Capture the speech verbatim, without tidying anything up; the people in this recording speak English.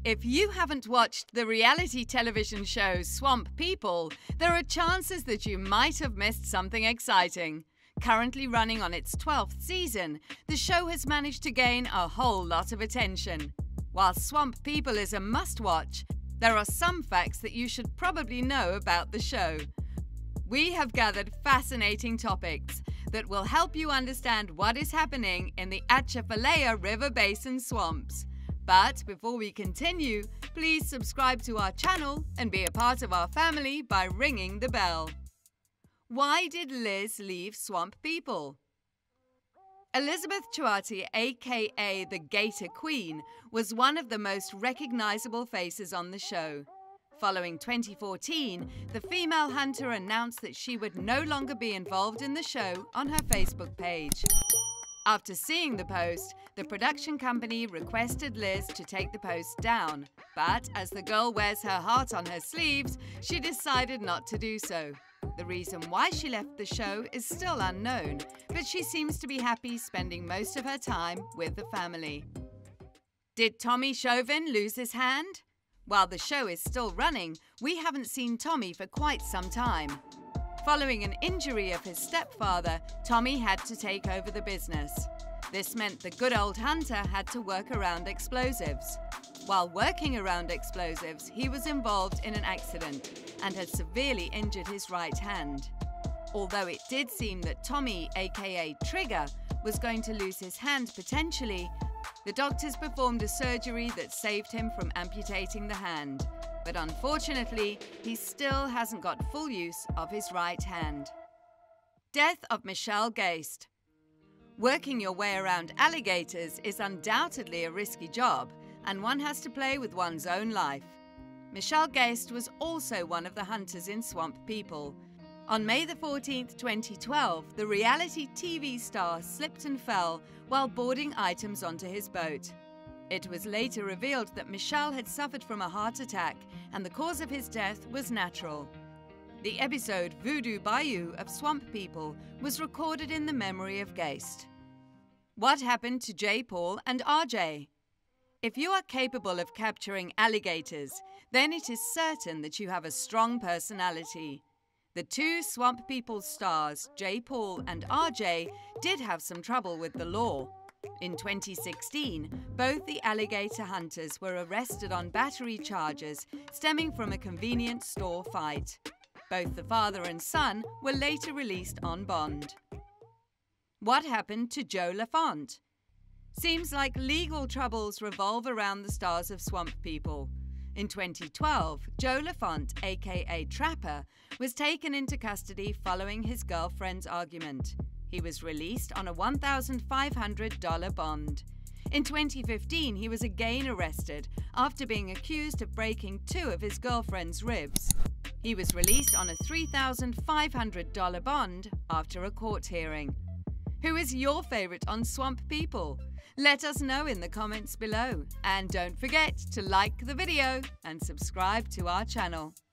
If you haven't watched the reality television show Swamp People, there are chances that you might have missed something exciting. Currently running on its twelfth season, the show has managed to gain a whole lot of attention. While Swamp People is a must-watch, there are some facts that you should probably know about the show. We have gathered fascinating topics that will help you understand what is happening in the Atchafalaya River Basin swamps. But before we continue, please subscribe to our channel and be a part of our family by ringing the bell. Why did Liz leave Swamp People? Elizabeth Chuati, aka the Gator Queen, was one of the most recognizable faces on the show. Following twenty fourteen, the female hunter announced that she would no longer be involved in the show on her Facebook page. After seeing the post, the production company requested Liz to take the post down, but as the girl wears her heart on her sleeves, she decided not to do so. The reason why she left the show is still unknown, but she seems to be happy spending most of her time with the family. Did Tommy Chauvin lose his hand? While the show is still running, we haven't seen Tommy for quite some time. Following an injury of his stepfather, Tommy had to take over the business. This meant the good old hunter had to work around explosives. While working around explosives, he was involved in an accident and had severely injured his right hand. Although it did seem that Tommy, aka Trigger, was going to lose his hand potentially, the doctors performed a surgery that saved him from amputating the hand. But unfortunately, he still hasn't got full use of his right hand. Death of Michelle Gaist. Working your way around alligators is undoubtedly a risky job, and one has to play with one's own life. Michelle Gaist was also one of the hunters in Swamp People. On May the fourteenth, twenty twelve, the reality T V star slipped and fell while boarding items onto his boat. It was later revealed that Michelle had suffered from a heart attack and the cause of his death was natural. The episode Voodoo Bayou of Swamp People was recorded in the memory of Gaist. What happened to J. Paul and R J? If you are capable of capturing alligators, then it is certain that you have a strong personality. The two Swamp People stars, J. Paul and R J, did have some trouble with the law. In twenty sixteen, both the alligator hunters were arrested on battery charges stemming from a convenience store fight. Both the father and son were later released on bond. What happened to Joe Lafont? Seems like legal troubles revolve around the stars of Swamp People. In twenty twelve, Joe Lafont, aka Trapper, was taken into custody following his girlfriend's argument. He was released on a one thousand five hundred dollar bond. In twenty fifteen, he was again arrested after being accused of breaking two of his girlfriend's ribs. He was released on a three thousand five hundred dollar bond after a court hearing. Who is your favorite on Swamp People? Let us know in the comments below. And don't forget to like the video and subscribe to our channel.